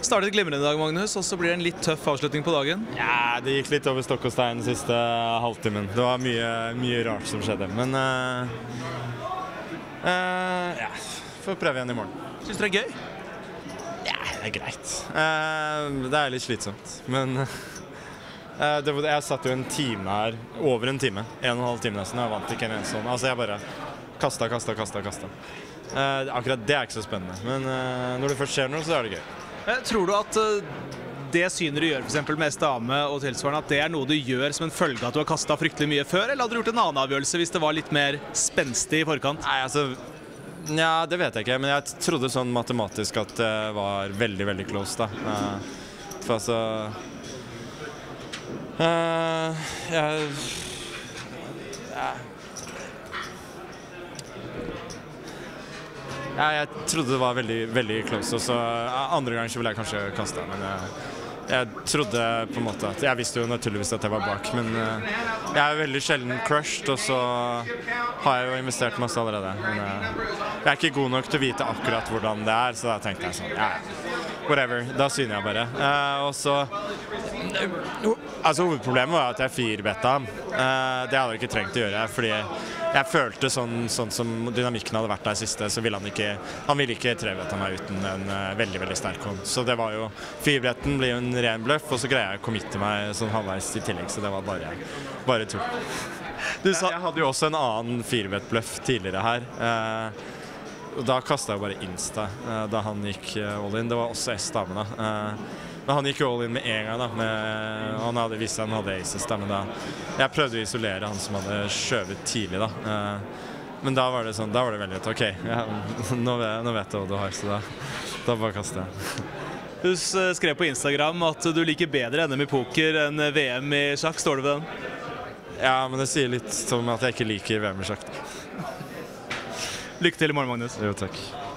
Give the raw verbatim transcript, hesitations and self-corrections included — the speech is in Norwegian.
Startet glimrende i dag, Magnus, og så blir det en litt tøff avslutning på dagen. Ja, det gikk litt over stokk og stein den siste halvtimen. Det var mye, mye rart som skjedde, men uh, uh, ja, får prøve igjen i morgen. Synes du det er gøy? Ja, det er greit. Uh, det er litt slitsomt, men uh, det, jeg satt jo en time her, over en time, en og en halv time nesten, jeg vant ikke en eneste sånn. Altså jeg bare kastet, kastet, kastet, kastet. Uh, akkurat det er ikke så spennende, men uh, når det først skjer noe, så er det gøy. Tror du at det synet du gjør for eksempel med S-dame og tilsvarende, at det er noe du gjør som en følge av at du har kastet fryktelig mye før, eller hadde du gjort en annen avgjørelse hvis det var litt mer spenstig i forkant? Nei, altså, ja, det vet jeg ikke, men jeg trodde sånn matematisk at det var veldig, veldig close da. Uh, for altså, uh, jeg, ja, Ja, jeg trodde det var veldig, veldig close, og så andre ganger så ville jeg kanskje kaste, men jeg, jeg trodde på en måte at, jeg visste jo naturligvis at jeg var bak, men jeg er veldig sjelden crushed, og så har jeg jo investert masse allerede, men jeg er ikke god nok til å vite akkurat hvordan det er, så da tenkte jeg sånn, ja, whatever, da syner jeg bare. Uh, og så, altså hovedproblemet var at jeg firbetta ham, uh, det hadde jeg ikke trengt å gjøre, fordi jeg følte sånn, sånn som dynamikken hadde vært der siste, så ville han ikke, han ville ikke trebette meg uten en uh, veldig, veldig sterk hånd. Så det var jo, firbretten blir jo en ren bløff, og så greier jeg å committe meg sånn halvveis i tillegg, så det var bare, bare tull. Du sa, jeg hadde jo også en annen firbrettbløff tidligere her, uh, og da kastet jeg bare insta, uh, da han gikk uh, all in. Det var også S-damene. Uh, Men han gikk jo all in med en gang da, med, han hadde visst han hadde aces da, men da, jeg prøvde å isolere han som hadde skjøvet tidlig da, uh, men da var det sånn, da var det veldig litt, ok, ja, nå, vet, nå vet jeg hva du har, så da, da bare kastet jeg. Du skrev på Instagram at du liker bedre N M i poker enn V M i sjakk, står du ved den? Ja, men det sier litt som at jeg ikke liker V M i sjakk da. Lykke til i morgen, Magnus. Jo, takk.